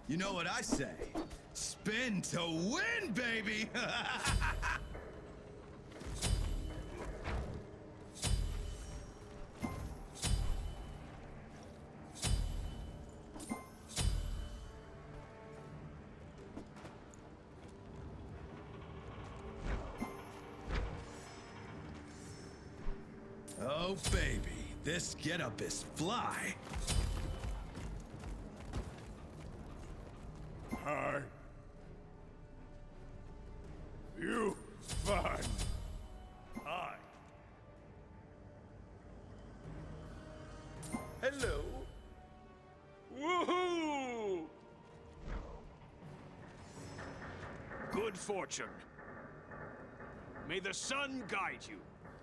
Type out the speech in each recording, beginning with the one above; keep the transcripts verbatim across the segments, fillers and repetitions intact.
You know what I say? Spin to win, baby! Oh, baby, this getup is fly. Hi. You fine. Hi. Hello. Woohoo! Good fortune. May the sun guide you.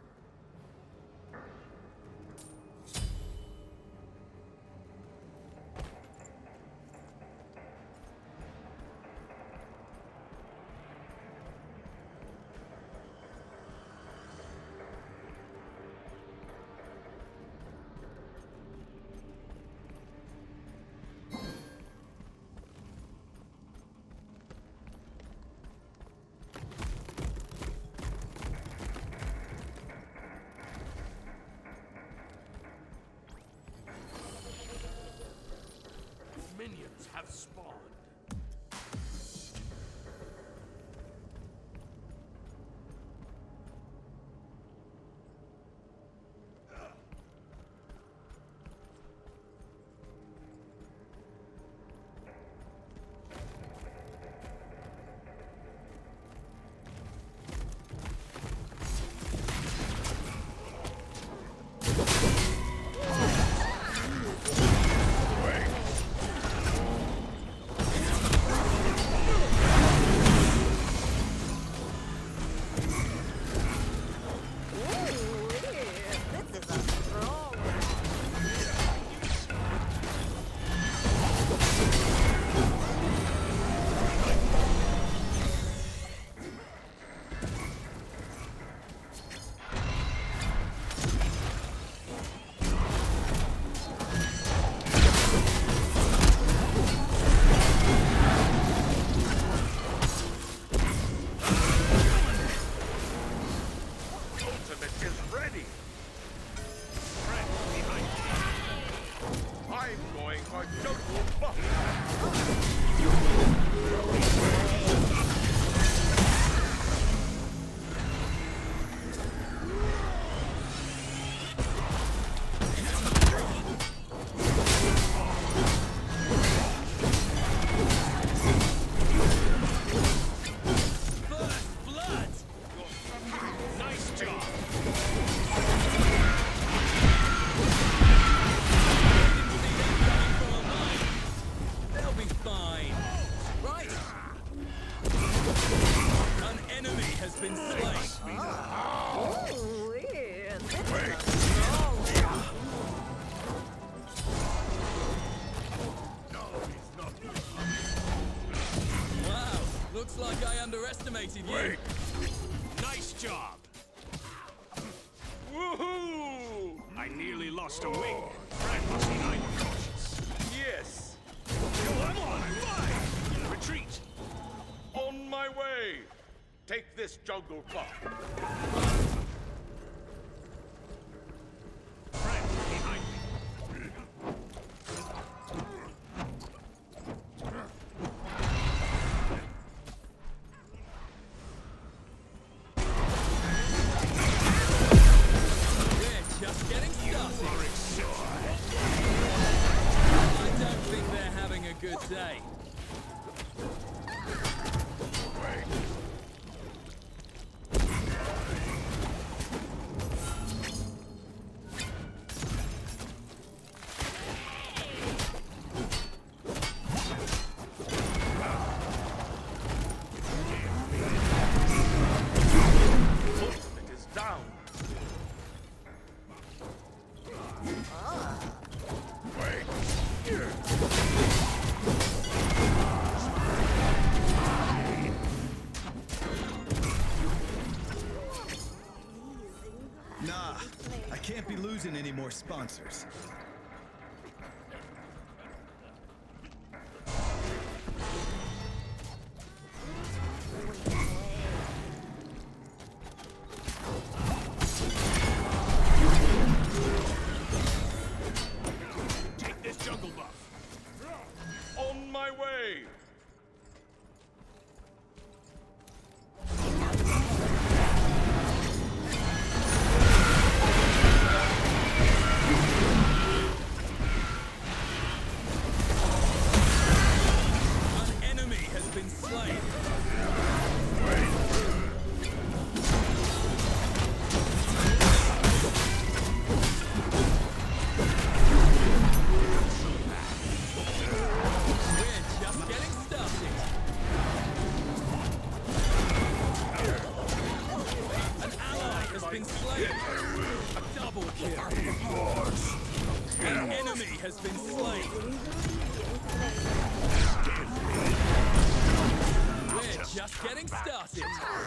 Minions have spawned. Looks like I underestimated you. Wait. Nice job. Woohoo! I nearly lost a wing. Fred must be nine cautious. Yes. Come on, fly! Retreat. On my way. Take this jungle clock. Fred, behind me. Just getting started. I don't think they're having a good day. It is down. Nah, I can't be losing any more sponsors. has been slain. We're just getting started.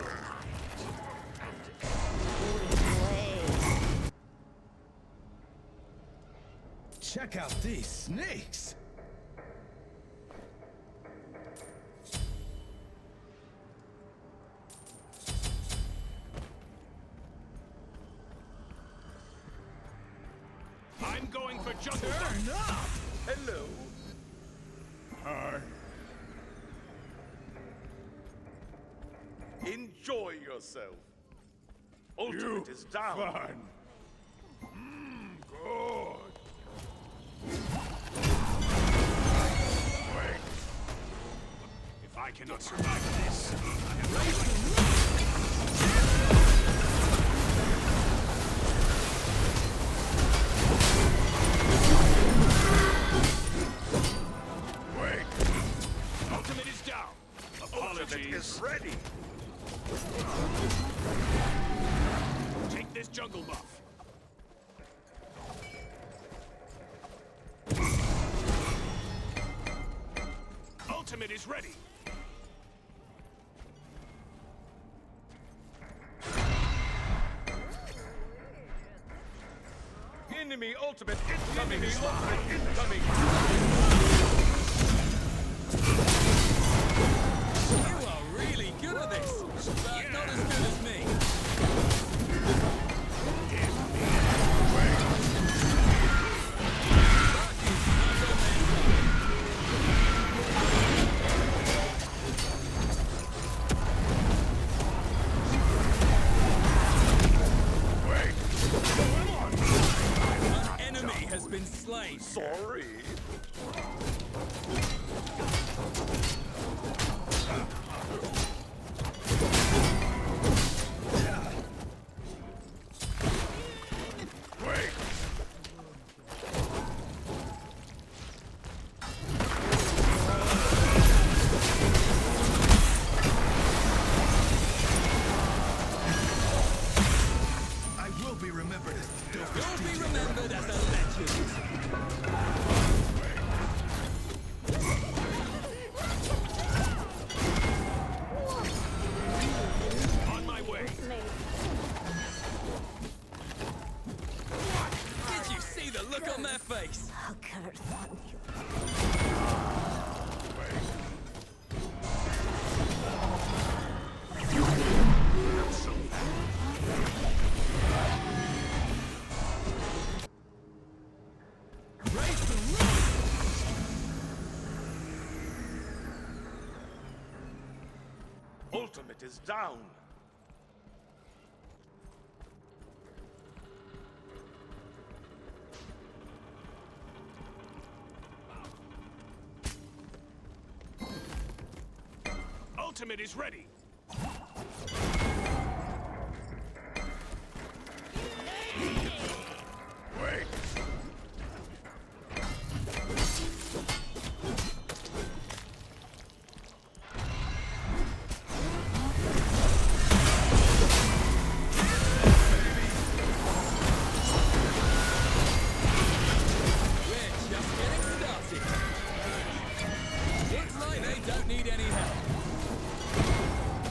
Check out these snakes! I'm going for jungle. Turn up! Hello. Hi. Enjoy yourself. Ultimate is down. Fun. Mm, good. Wait. If I cannot survive this, I have no Wait. Ultimate is down. Apologies. Ultimate is ready. Take this jungle buff. Ultimate is ready. Enemy ultimate incoming. Enemy ultimate incoming. You are really good at this, but yeah. Not as good as me. Been slain. Sorry. Wait. I will be remembered as the dopest. You'll be remembered as a legend. On my way. Did you see the look on their face? Ultimate is down. Ultimate is ready. Wait. Looks like they don't need any help.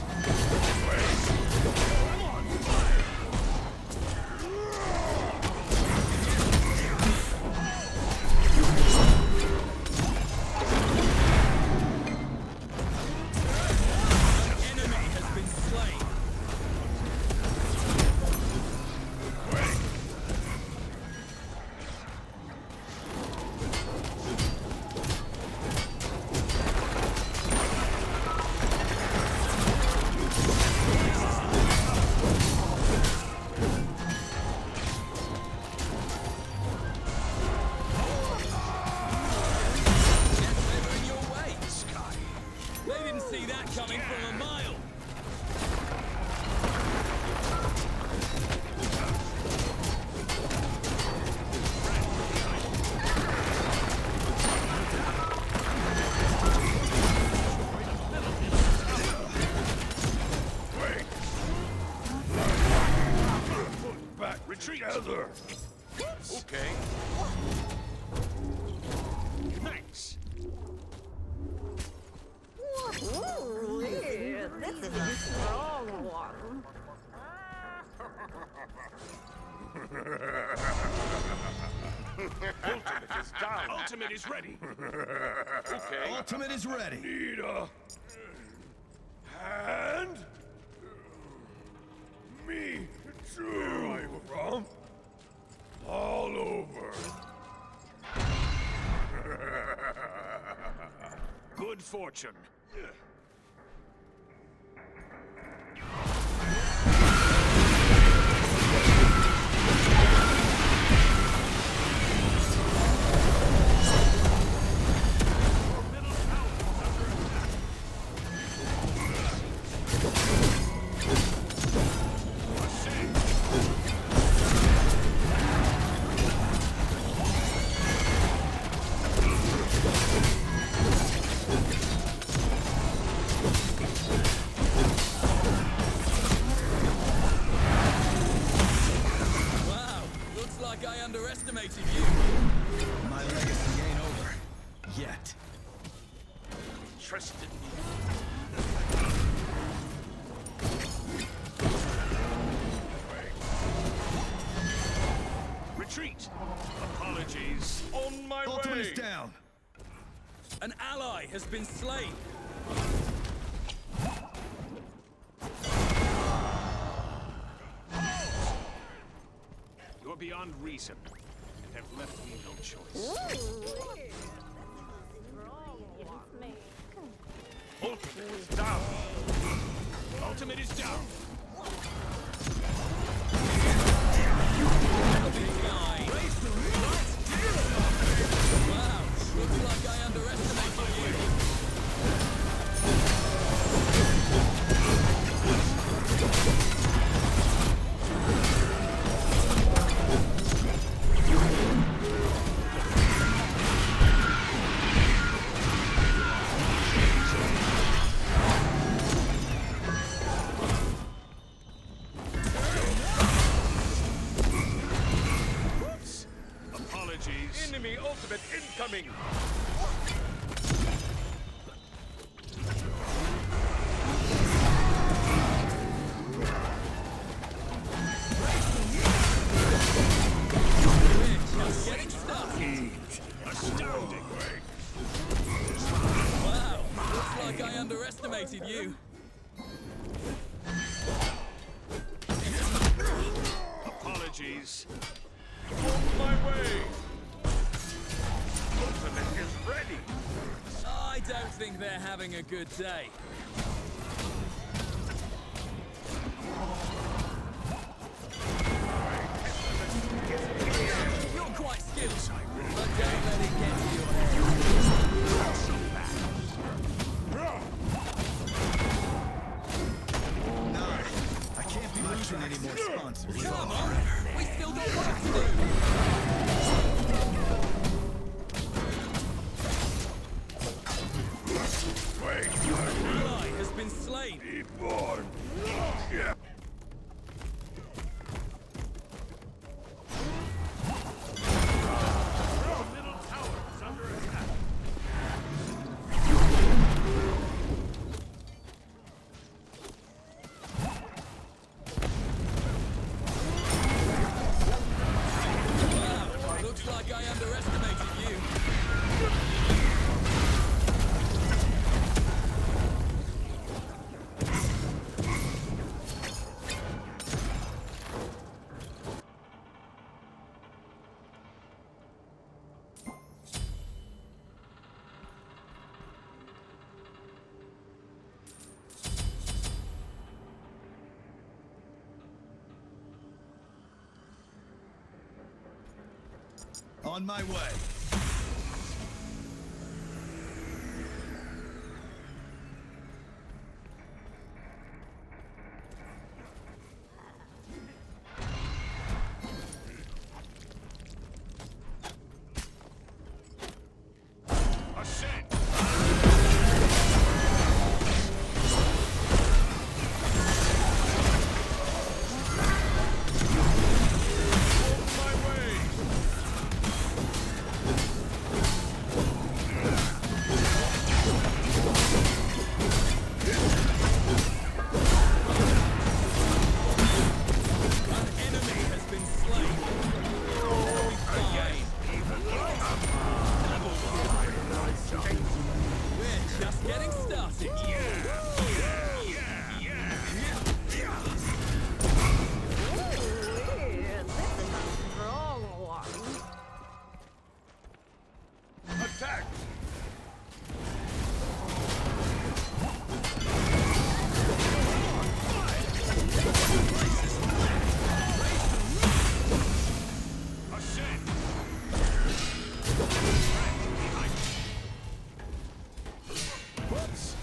Ultimate is down. Ultimate is ready. Okay. Ultimate is ready. Need a hand? Me too. Where are you from? All over. Good fortune. Underestimated you. My legacy ain't over. Yet. Trusted me. Retreat. Apologies. On my Ultimate way. is down. An ally has been slain. You're beyond reason, and have left me no choice. Ultimate is down. Ultimate is down. Wow, looks like I underestimated you. Enemy ultimate incoming! Getting stuck. Astounding! Wow, looks like I underestimated you. Apologies. On my way! Ultimate is ready! I don't think they're having a good day. You're quite skilled, but don't let it get to your Nah, I can't be losing any more sponsors. Come on, we still got work to do. Wait, Ally has been slain. be born! Yeah. Middle tower is under attack. Wow, looks like I underestimated you. On my way. Ascend! On my way! We're just getting started. Attack! Ascend! Behind me. Whoops!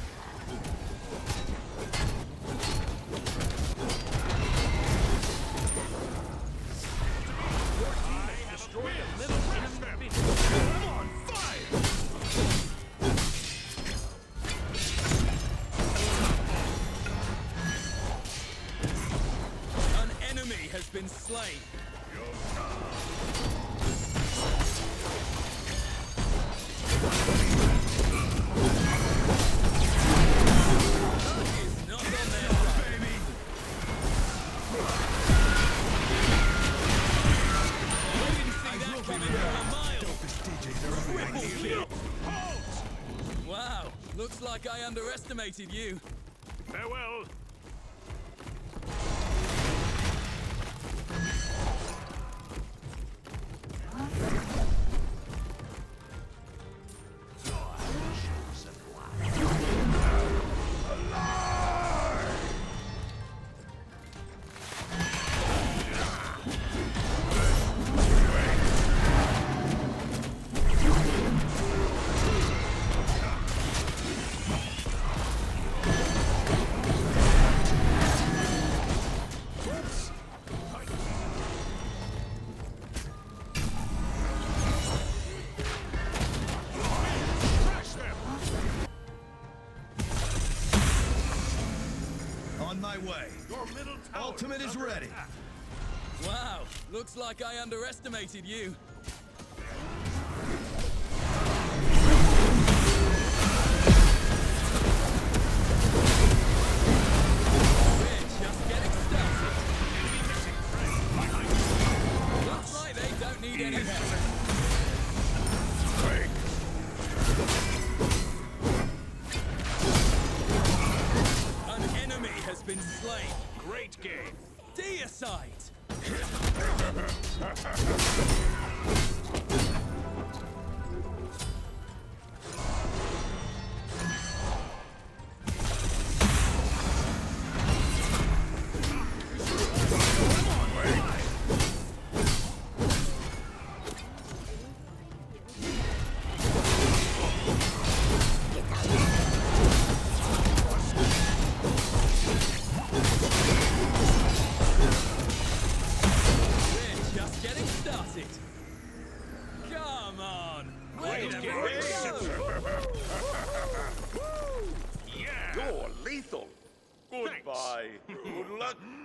Your team has destroyed a little enemy. I'm on fire! An enemy has been slain. Is not on their side. I didn't see that coming from a mile. Triple kill. Halt! Wow, looks like I underestimated you. Farewell! On my way. Your middle tower Ultimate is under ready. attack. Wow, looks like I underestimated you. We're just getting started. Looks like they don't need any help. An enemy has been slain. Great game. Deicide! We're just getting started. Come on! Way to Great go! Yeah! You're lethal. Goodbye. Good luck.